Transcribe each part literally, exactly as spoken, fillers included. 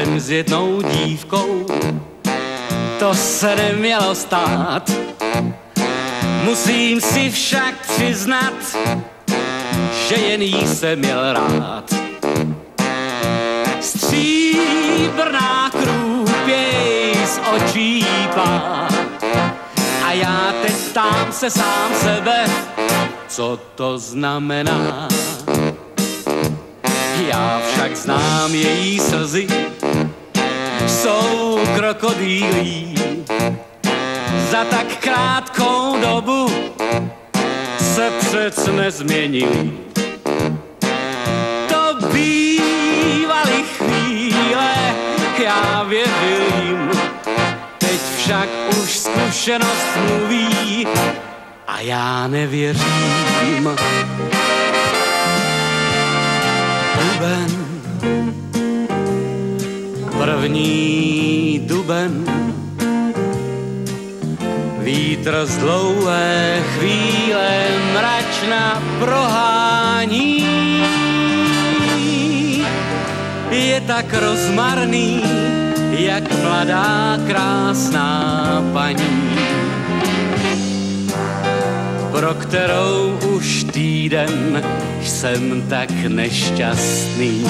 jsem s jednou dívkou, to se nemělo stát. Musím si však přiznat, že jen jí jsem měl rád. Stříbrná krůpěj z očí plá. A já teď ptám se sám sebe, co to znamená. Já však znám její slzy, jsou krokodýlí. Za tak krátkou dobu se přec nezměnili. To bývaly chvíle, já věřil jim. Teď však už zkušenost mluví a já nevěřím. Duben, první duben, vítr z dlouhé chvíle mračna prohání. Je tak rozmarný, jak mladá krásná paní, pro kterou už týden jsem tak nešťastný.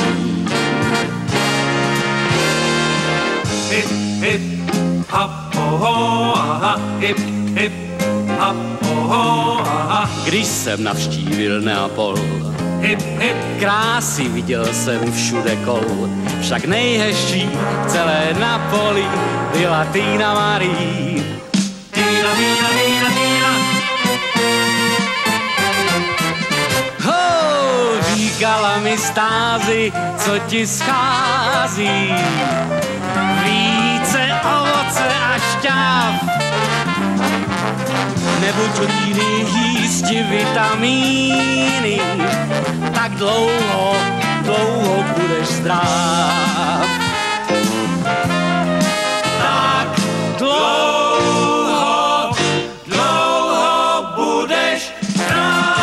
Hip, hip, hop, ho, aha, hip, hip, hop, ho, aha. Když jsem navštívil Neapol, hip, hip, krásy viděl jsem všude kol, však nejhezčí celé Napoli byla Tina Marie. Tina, Tina, Tina, Tina. Ho, říkala mi Stázi, co ti schází, více ovoce a šťáv, nebuď líný jísti vitamíny, tak dlouho, dlouho budeš zdrav. Tak dlouho, dlouho budeš zdrav.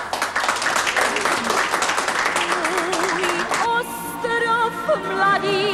Můj ostrov mladý